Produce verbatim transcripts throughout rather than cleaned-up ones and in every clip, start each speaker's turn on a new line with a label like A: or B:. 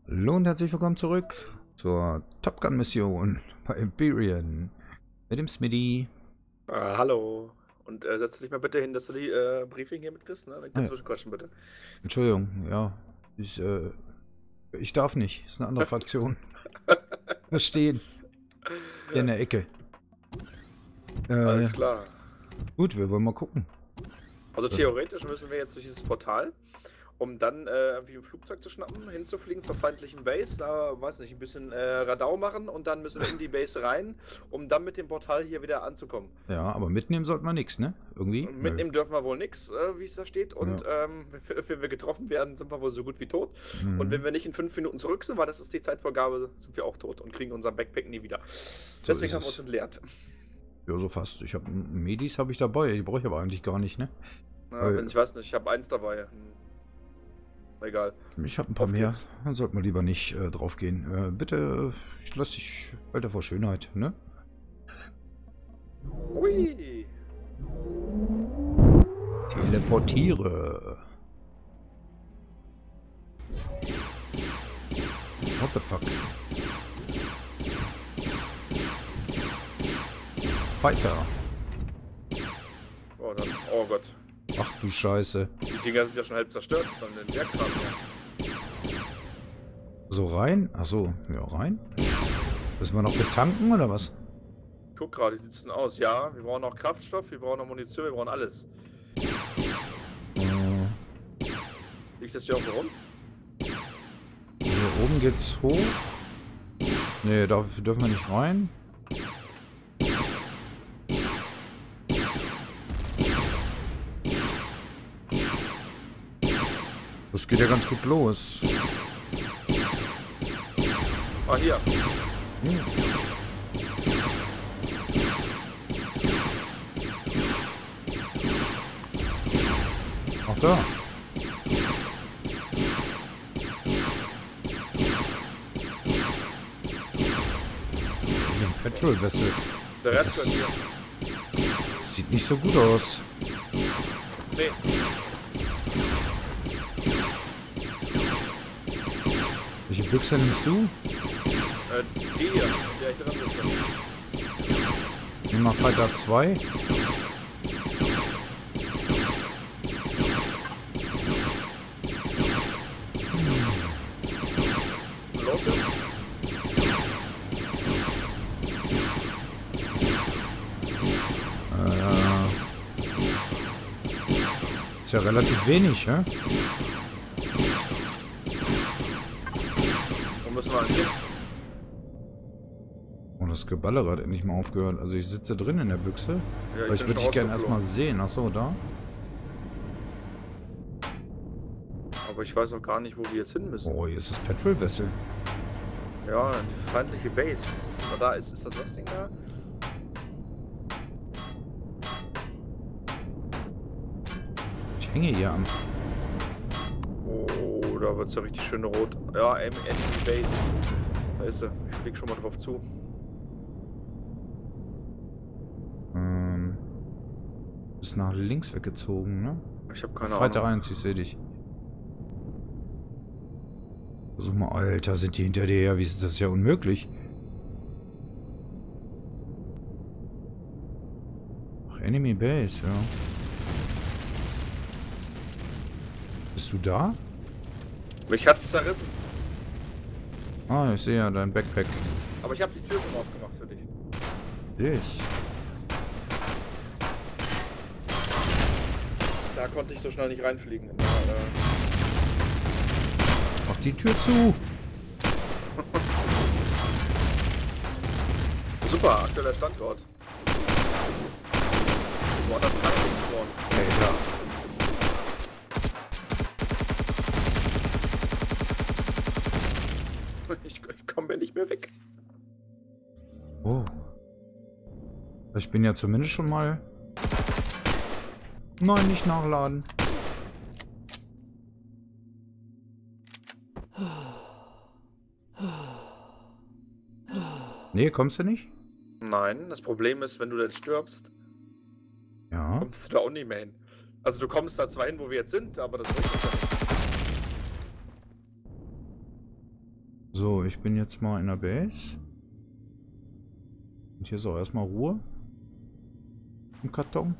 A: Hallo und herzlich willkommen zurück zur Top Gun Mission bei Empyrean mit dem Smitty.
B: Äh, hallo. Und äh, setz dich mal bitte hin, dass du die äh, Briefing hier mitkriegst, ne? Nicht
A: Ah, ja.
B: dazwischen quatschen, bitte.
A: Entschuldigung, ja. Ich, äh, ich darf nicht. Ist eine andere Fraktion. Muss stehen. Hier in der Ecke. Äh,
B: Alles klar.
A: Gut, wir wollen mal gucken.
B: Also theoretisch müssen wir jetzt durch dieses Portal, um dann äh, irgendwie ein Flugzeug zu schnappen, hinzufliegen zur feindlichen Base, da, weiß nicht, ein bisschen äh, Radau machen und dann müssen wir in die Base rein, um dann mit dem Portal hier wieder anzukommen.
A: Ja, aber mitnehmen sollten wir nichts, ne? Irgendwie?
B: Und mitnehmen dürfen wir wohl nichts, äh, wie es da steht. Und
A: Ja.
B: ähm, wenn, wenn wir getroffen werden, sind wir wohl so gut wie tot.
A: Mhm.
B: Und wenn wir nicht in fünf Minuten zurück sind, weil das ist die Zeitvorgabe, sind wir auch tot und kriegen unser Backpack nie wieder.
A: So
B: Deswegen
A: ist
B: haben wir
A: es.
B: uns entleert.
A: Ja, so fast. Ich habe Medis habe ich dabei. Die brauche ich aber eigentlich gar nicht, ne?
B: Ja,
A: Weil-
B: wenn ich weiß nicht, ich habe eins dabei. Hm. Egal.
A: Ich habe ein paar
B: Auf
A: mehr.
B: geht's.
A: Dann sollten wir lieber nicht äh, drauf gehen. Äh, bitte, ich lass dich weiter vor Schönheit, ne?
B: Hui!
A: Teleportiere. What the fuck? Weiter.
B: Oh, dann, oh Gott.
A: Ach du Scheiße.
B: Die Dinger sind ja schon halb zerstört. Was soll denn der Kram hier?
A: So rein? Ach so, ja rein. Müssen wir noch betanken oder was?
B: Guck gerade, wie sieht's denn aus? Ja, wir brauchen noch Kraftstoff, wir brauchen noch Munition, wir brauchen alles.
A: Äh,
B: Liegt das hier auch rum?
A: hier oben geht's hoch. Nee, da dürfen wir nicht rein. Das geht ja ganz gut los.
B: Ah, hier.
A: Hm. Auch da. Hier ein Petrol Vessel.
B: Der Rest
A: Das-
B: gehört hier.
A: Sieht nicht so gut aus.
B: Nee.
A: Welche Büchse nimmst du?
B: Äh, die hier, in der ich dran sitze.
A: Nimm mal Fighter zwei.
B: Los jetzt.
A: Äh, ist ja relativ wenig, hä?
B: Wo müssen wir hin?
A: Oh, das Geballere hat endlich mal aufgehört. Also ich sitze drin in der Büchse.
B: Ja,
A: Aber ich
B: bin
A: würde dich
B: schon
A: gerne erstmal
B: rausgeflogen.
A: sehen. Achso, da.
B: Aber ich weiß auch gar nicht, wo wir jetzt hin müssen.
A: Oh, hier ist das Petrol Vessel.
B: Ja, die feindliche Base. Was ist denn da? Ist, ist das das Ding da?
A: Ich hänge hier am.
B: Oh, da wird's ja richtig schön rot. Ja, Enemy Base. Da ist sie. Ich flieg schon mal drauf zu.
A: Ähm, ist nach links weggezogen, ne?
B: Ich habe keine
A: Fighter
B: Ahnung.
A: eins, ich sehe dich. Versuch mal, Alter, sind die hinter dir her? Wie ist das ja unmöglich? Ach, Enemy Base, ja. Bist du da?
B: Mich hat's zerrissen.
A: Ah, ich sehe ja dein Backpack.
B: Aber ich habe die Tür schon aufgemacht für dich.
A: Ich.
B: Da konnte ich so schnell nicht reinfliegen. Da, äh,
A: Mach die Tür zu.
B: super, aktueller Standort. Woanders kann ich nicht spawnen.
A: Alter.
B: Ich, ich komme mir nicht mehr weg.
A: Oh. Ich bin ja zumindest schon mal... Nein, nicht nachladen. Nee, kommst du nicht?
B: Nein, das Problem ist, wenn du dann stirbst,
A: Ja.
B: kommst du da auch nicht mehr hin. Also du kommst da zwar hin, wo wir jetzt sind, aber das bringt uns ja
A: So, ich bin jetzt mal in der Base. Und hier ist auch erstmal Ruhe. Im Karton.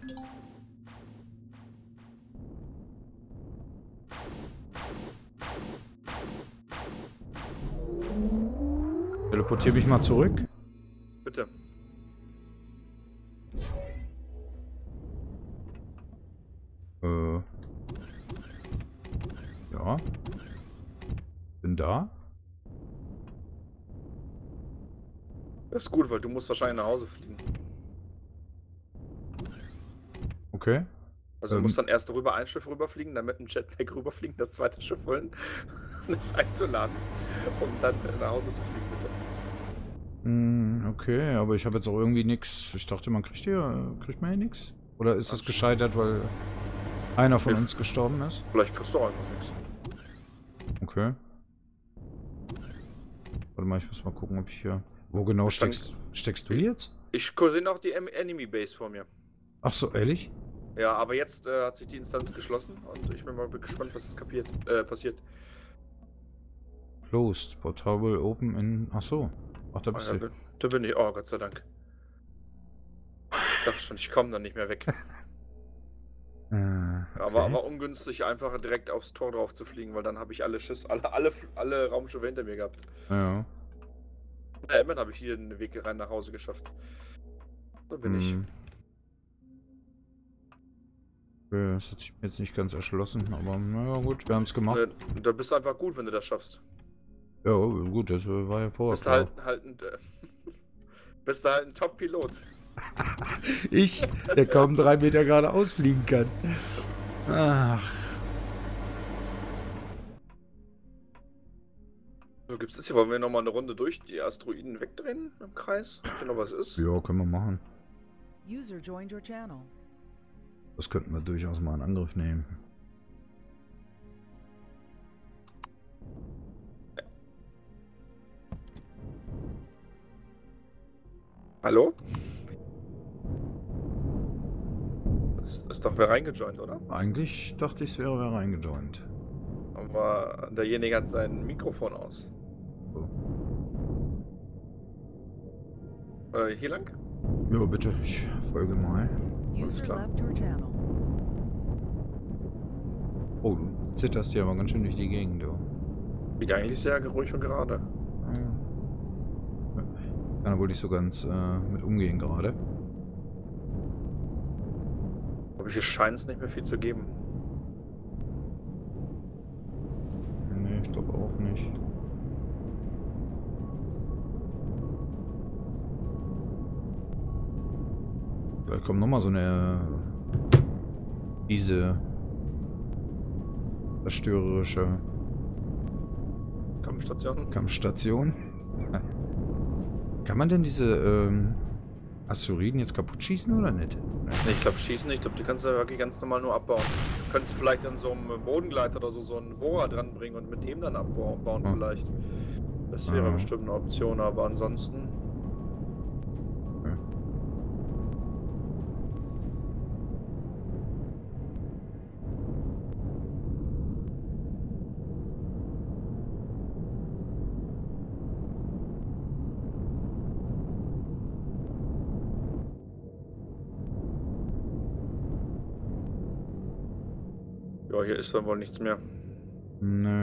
A: Teleportiere mich mal zurück.
B: Bitte.
A: Äh. Ja. Bin da.
B: Das ist gut, weil du musst wahrscheinlich nach Hause fliegen.
A: Okay.
B: Also du
A: Ähm.
B: musst dann erst rüber ein Schiff rüberfliegen, dann mit dem Jetpack rüberfliegen, das zweite Schiff holen, das einzuladen, um dann nach Hause zu fliegen, bitte.
A: Mm, okay, aber ich habe jetzt auch irgendwie nichts. Ich dachte, man kriegt hier, kriegt man hier nichts. Oder ist es gescheitert, weil einer von uns gestorben ist?
B: Vielleicht kriegst du auch einfach nichts.
A: Okay. Warte mal, ich muss mal gucken, ob ich hier... Wo genau steckst, steckst du jetzt?
B: Ich sehe noch die Enemy Base vor mir.
A: Ach so, ehrlich?
B: Ja, aber jetzt äh, hat sich die Instanz geschlossen und ich bin mal gespannt, was jetzt kapiert, äh, passiert.
A: Closed. Portable open in... Ach so. Ach, da bist
B: Ah,
A: du.
B: ja, da bin ich. Oh, Gott sei Dank. Ich dachte schon, ich komme dann nicht mehr weg.
A: Äh, okay.
B: Aber, aber ungünstig, einfach direkt aufs Tor drauf zu fliegen, weil dann habe ich alle Schiss, alle, alle, alle Raumschiffe hinter mir gehabt.
A: Ja.
B: Ja, immerhin habe ich hier den Weg rein nach Hause geschafft. So bin
A: hm.
B: ich.
A: Okay, das hat sich mir jetzt nicht ganz erschlossen, aber naja gut, wir haben es gemacht.
B: Da, da bist du einfach gut, wenn du das schaffst.
A: Ja, gut, das war ja vorher
B: Bist du halt, halt ein, äh, bist du halt ein Top-Pilot.
A: Ich, der kaum drei Meter geradeaus fliegen kann. Ach.
B: So, gibt's das hier? Wollen wir nochmal eine Runde durch die Asteroiden wegdrehen im Kreis? Genau, was ist?
A: Ja, können wir machen.
C: User joined your channel.
A: Das könnten wir durchaus mal in Angriff nehmen.
B: Hallo? Das ist doch wer reingejoint, oder?
A: Eigentlich dachte ich, es wäre wer reingejoint.
B: Aber derjenige hat sein Mikrofon aus.
A: So.
B: Äh, hier lang?
A: Ja, bitte, ich folge mal.
C: User
B: klar.
C: left your channel.
A: Oh, du zitterst ja aber ganz schön durch die Gegend, du.
B: Liegt eigentlich sehr ruhig und gerade.
A: Ja. Kann da wohl nicht so ganz äh, mit umgehen gerade.
B: Aber hier scheint es nicht mehr viel zu geben.
A: Nee, ich glaube auch nicht. Vielleicht kommt nochmal so eine diese zerstörerische
B: Kampfstation?
A: Kampfstation. Kann man denn diese ähm, Asteroiden jetzt kaputt schießen oder nicht?
B: Nee, ich glaube schießen nicht. Ich glaube, die kannst du wirklich ganz normal nur abbauen. Du könntest vielleicht an so einem Bodengleiter oder so so einen Bohrer dran bringen und mit dem dann abbauen
A: Hm.
B: vielleicht. Das wäre
A: Ja.
B: bestimmt eine Option, aber ansonsten...
A: Okay.
B: Ja, hier ist dann wohl nichts mehr.
A: Nö.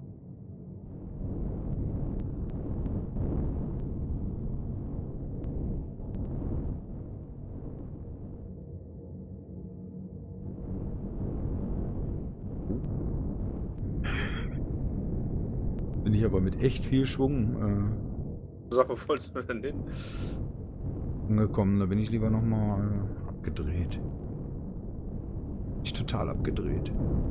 A: Bin ich aber mit echt viel Schwung
B: Sache, wo wolltest du denn hin?
A: äh, angekommen. Da bin ich lieber nochmal äh, abgedreht. Ich total abgedreht.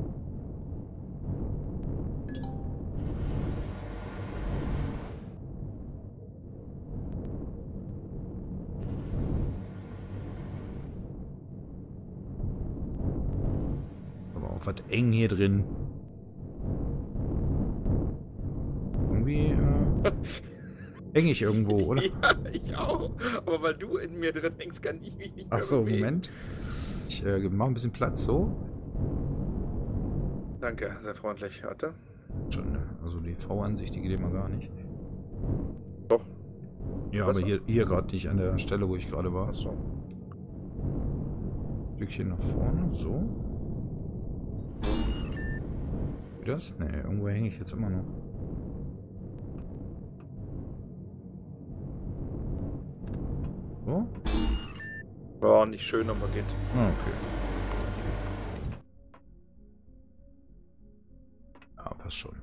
A: Aber auch was eng hier drin. Irgendwie äh, eng ich irgendwo, oder?
B: Ja, ich auch. Aber weil du in mir drin hängst, kann ich mich nicht mehr
A: Ach so,
B: bewegen.
A: Moment. Ich äh, mache ein bisschen Platz so.
B: Danke, sehr freundlich. Warte.
A: Schon, ne? Also die V-Ansicht, die geht immer gar nicht.
B: Doch.
A: Ja,
B: Besser.
A: aber hier, hier gerade nicht an der Stelle, wo ich gerade war.
B: Achso.
A: Ein Stückchen nach vorne, so. Wie das? Ne, irgendwo hänge ich jetzt immer noch. So?
B: Ja, nicht schön, aber geht.
A: Ah, okay. Ja, passt schon.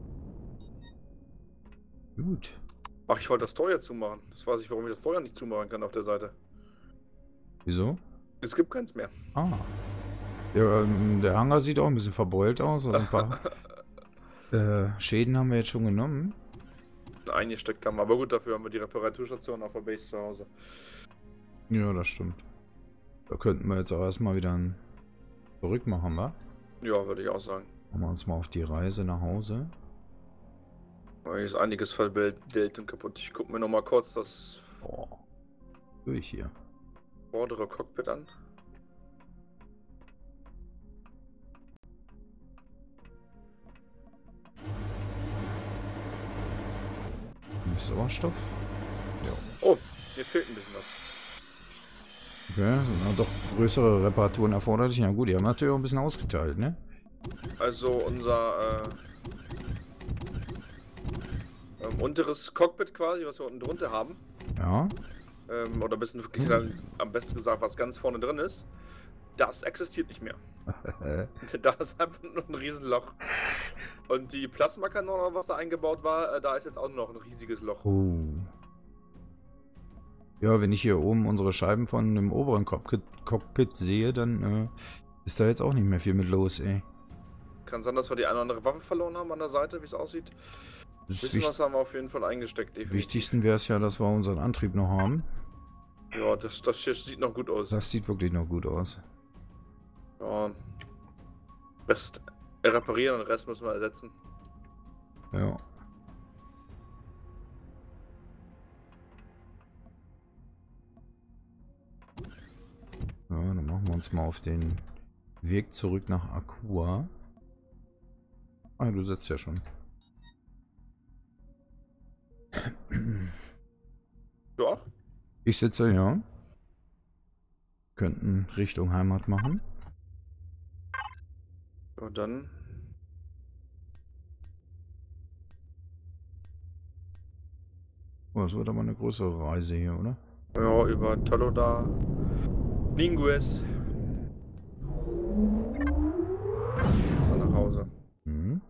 A: Gut.
B: Ach, ich wollte das Tor jetzt zumachen. Das weiß ich, warum ich das Tor ja nicht zumachen kann auf der Seite.
A: Wieso?
B: Es gibt keins mehr.
A: Ah. Ja, ähm, der Hangar sieht auch ein bisschen verbeult aus. Also ein paar äh, Schäden haben wir jetzt schon genommen.
B: Eingesteckt haben. Aber gut, dafür haben wir die Reparaturstation auf der Base zu Hause.
A: Ja, das stimmt. Da könnten wir jetzt auch erstmal wieder ein zurück machen, wa?
B: Ja, würde ich auch sagen.
A: Machen wir uns mal auf die Reise nach Hause.
B: Hier ist einiges verbildet und kaputt. Ich gucke mir noch mal kurz das
A: Oh. Durch hier.
B: vordere Cockpit an.
A: Sauerstoff. Ja.
B: Oh, mir fehlt ein bisschen was.
A: Okay, sind noch doch größere Reparaturen erforderlich. Ja gut, die haben natürlich auch ein bisschen ausgeteilt, ne?
B: Also unser äh, ähm, unteres Cockpit quasi, was wir unten drunter haben.
A: Ja.
B: Ähm, oder ein bisschen wirklich dann, am besten gesagt, was ganz vorne drin ist. Das existiert nicht mehr. Da ist einfach nur ein Riesenloch. Und die Plasmakanone, was da eingebaut war, äh, da ist jetzt auch noch ein riesiges Loch.
A: Oh. Ja, wenn ich hier oben unsere Scheiben von dem oberen Cockpit, Cockpit sehe, dann äh, ist da jetzt auch nicht mehr viel mit los, ey.
B: Kann sein, dass wir die eine oder andere Waffe verloren haben an der Seite, wie es aussieht. Ein
A: Das
B: bisschen was haben wir auf jeden Fall eingesteckt, definitiv.
A: Wichtigsten wäre es ja, dass wir unseren Antrieb noch haben.
B: Ja, das, das hier sieht noch gut aus.
A: Das sieht wirklich noch gut aus.
B: Ja. Rest reparieren und den Rest müssen wir ersetzen.
A: Ja. Ja, dann machen wir uns mal auf den Weg zurück nach Aqua. Ah, du sitzt ja schon.
B: Ja.
A: Ich sitze, ja. Könnten Richtung Heimat machen.
B: Ja, dann.
A: Oh, das wird aber eine größere Reise hier, oder?
B: Ja, über Taloda. Lingues. Jetzt dann nach Hause.
A: Mhm.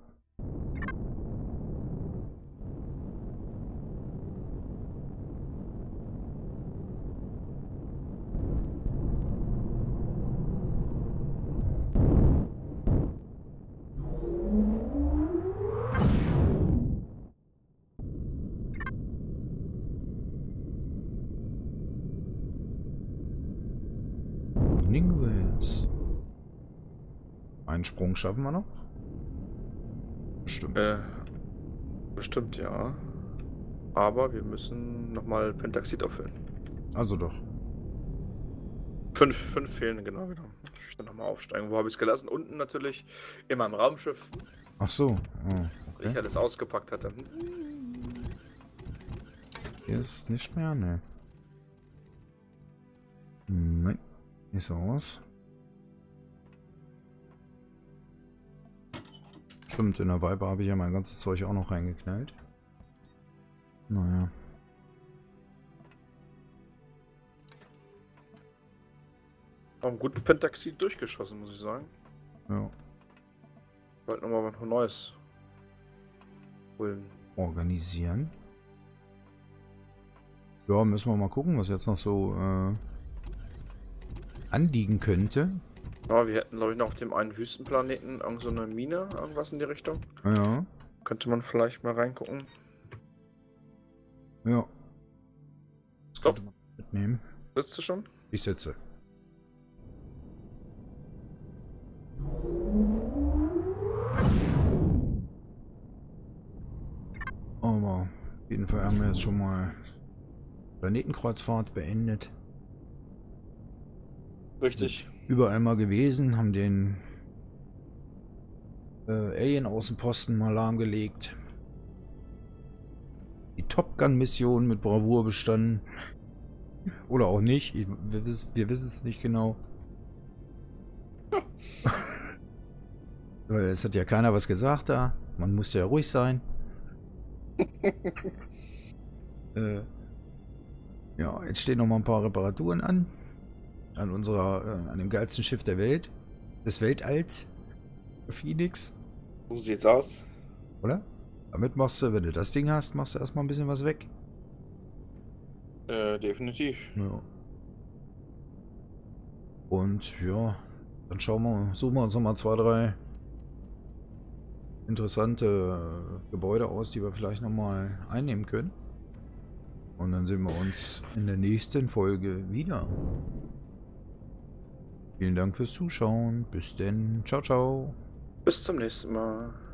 A: Linguis. Einen Sprung schaffen wir noch? Stimmt.
B: Äh, bestimmt, ja. Aber wir müssen nochmal Pentaxid auffüllen.
A: Also doch.
B: Fünf, fünf fehlen, genau, genau. Muss ich dann nochmal aufsteigen. Wo habe ich es gelassen? Unten natürlich. In meinem Raumschiff.
A: Ach so. Oh,
B: Weil ich
A: okay.
B: alles ausgepackt hatte.
A: Hier ist nicht mehr, ne. Nein. Nicht so aus. Stimmt, in der Viper habe ich ja mein ganzes Zeug auch noch reingeknallt. Naja.
B: Auch ein guten Pentaxid durchgeschossen, muss ich sagen.
A: Ja.
B: Wollte nochmal was Neues holen.
A: Organisieren. Ja, müssen wir mal gucken, was jetzt noch so äh, anliegen könnte.
B: Ja, wir hätten, glaube ich, noch auf dem einen Wüstenplaneten irgend so eine Mine, irgendwas in die Richtung.
A: Ja.
B: Könnte man vielleicht mal reingucken.
A: Ja. Das
B: Stopp.
A: könnte man mitnehmen.
B: Sitzt du schon?
A: Ich sitze. Aber auf jeden Fall haben wir jetzt schon mal Planetenkreuzfahrt beendet.
B: Richtig.
A: Überall mal gewesen, haben den äh, Alien-Außenposten mal lahmgelegt. die Top Gun-Mission mit Bravour bestanden. Oder auch nicht. Ich, wir, wiss, wir wissen es nicht genau. Weil es hat ja keiner was gesagt da. Man musste ja ruhig sein. äh, ja, jetzt stehen noch mal ein paar Reparaturen an. An unserer, äh, an dem geilsten Schiff der Welt. Des Weltalls. Phoenix.
B: So sieht's aus.
A: Oder? Damit machst du, wenn du das Ding hast, machst du erstmal ein bisschen was weg.
B: Äh, definitiv.
A: Ja. Und ja, dann schauen wir, suchen wir uns nochmal zwei, drei interessante äh, Gebäude aus, die wir vielleicht nochmal einnehmen können. Und dann sehen wir uns in der nächsten Folge wieder. Vielen Dank fürs Zuschauen. Bis denn. Ciao, ciao.
B: Bis zum nächsten Mal.